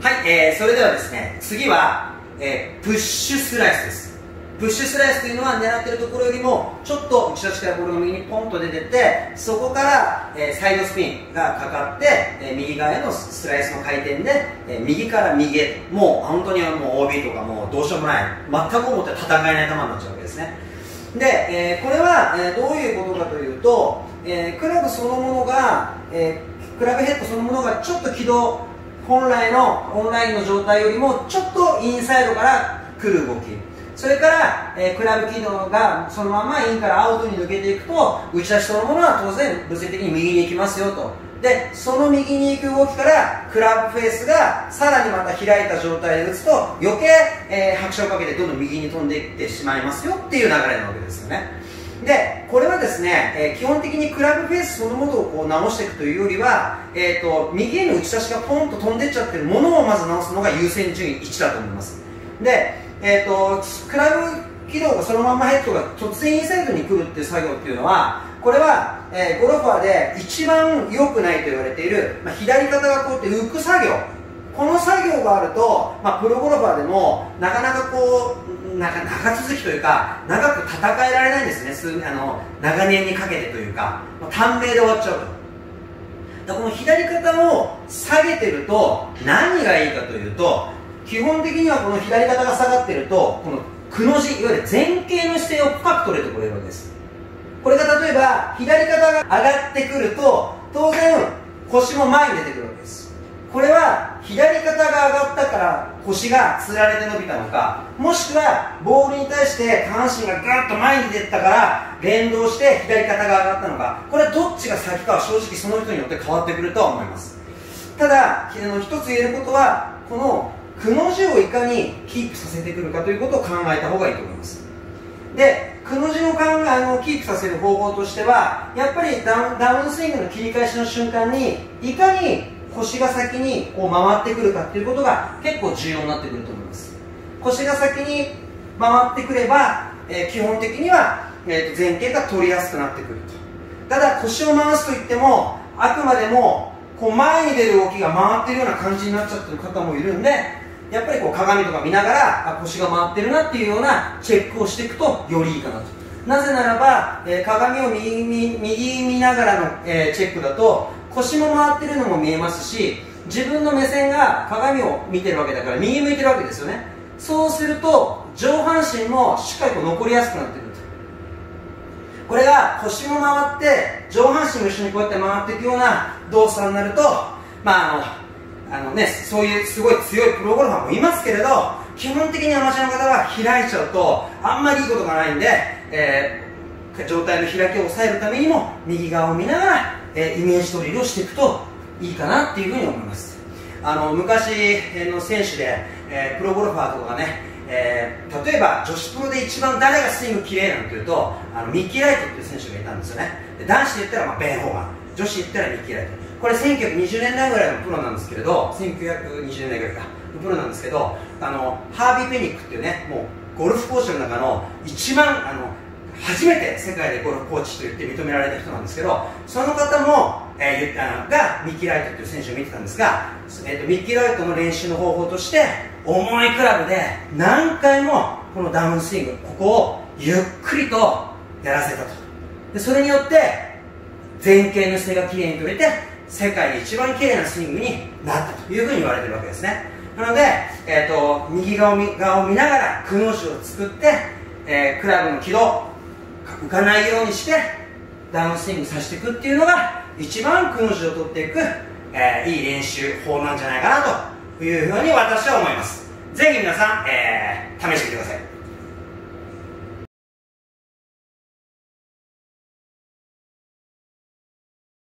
はい、それではですね、次は、プッシュスライスです。プッシュスライスというのは狙っているところよりもちょっと打ち出しからボールが右にポンと出てってそこから、サイドスピンがかかって、右側へのスライスの回転で、右から右へもう本当にもう OB とかもうどうしようもない全く思って戦えない球になっちゃうわけですね。で、これは、どういうことかというと、クラブそのものが、クラブヘッドそのものがちょっと軌道本来のオンラインの状態よりもちょっとインサイドから来る動き、それから、クラブ軌道がそのままインからアウトに抜けていくと打ち出しそのものは当然物理的に右に行きますよと。でその右に行く動きからクラブフェースがさらにまた開いた状態で打つと余計、拍車をかけてどんどん右に飛んでいってしまいますよっていう流れなわけですよね。でこれはですね、基本的にクラブフェースそのものをこう直していくというよりは、右への打ち出しがポンと飛んでっちゃってるものをまず直すのが優先順位1だと思います。でクラブ軌道がそのままヘッドが突然インサイドに来るっていう作業っていうのはこれは、ゴルファーで一番良くないと言われている、左肩がこうやって浮く作業、この作業があると、プロゴルファーでもなかなかこう長続きというか長く戦えられないんですね。長年にかけてというか短命で終わっちゃうと。だからこの左肩を下げてると何がいいかというと、基本的にはこの左肩が下がっているとこのくの字、いわゆる前傾の姿勢を深く取れてくれるわけです。これが例えば左肩が上がってくると当然腰も前に出てくるわけです。これは左肩が上がったから腰がつられて伸びたのか、もしくはボールに対して下半身がぐっと前に出たから連動して左肩が上がったのか、これはどっちが先かは正直その人によって変わってくるとは思います。ただ一つ言えることはこのくの字をいかにキープさせてくるかということを考えた方がいいと思います。でくの字をキープさせる方法としてはやっぱりダウンスイングの切り返しの瞬間にいかに腰が先にこう回ってくるかということが結構重要になってくると思います。腰が先に回ってくれば、基本的には、前傾が取りやすくなってくると。ただ腰を回すといってもあくまでもこう前に出る動きが回っているような感じになっちゃってる方もいるんで、やっぱりこう鏡とか見ながら腰が回ってるなっていうようなチェックをしていくとよりいいかなと。なぜならば、鏡を右見ながらの、チェックだと腰も回ってるのも見えますし、自分の目線が鏡を見てるわけだから右向いてるわけですよね。そうすると上半身もしっかりこう残りやすくなってくると。これが腰も回って上半身も一緒にこうやって回っていくような動作になると、そういうすごい強いプロゴルファーもいますけれど、基本的にアマチュアの方は開いちゃうとあんまりいいことがないんで、状態の開きを抑えるためにも右側を見ながら、イメージドリルをしていくといいかなっていうふうに思います。昔の選手で、プロゴルファーとかがね、例えば女子プロで一番誰がスイング綺麗なんていうとミッキー・ライトっていう選手がいたんですよね。で男子で言ったらベン・ホーガン、女子で言ったらミッキー・ライト。これ1920年代ぐらいのプロなんですけれど、1920年代ぐらいかのプロなんですけど、ハービー・ペニックっていうね、もうゴルフコーチの中の一番初めて世界でゴルフコーチと言って認められた人なんですけど、その方も、がミッキー・ライトという選手を見てたんですが、ミッキー・ライトの練習の方法として重いクラブで何回もこのダウンスイング、ここをゆっくりとやらせたと。でそれによって前傾の姿勢がきれいに取れて世界で一番きれいなスイングになったというふうに言われてるわけですね。なので、右側を見ながらくの字を作って、クラブの軌道浮かないようにしてダウンスイングさせていくっていうのが一番くの字を取っていく、いい練習法なんじゃないかなというふうに私は思います。ぜひ皆さん、試してください。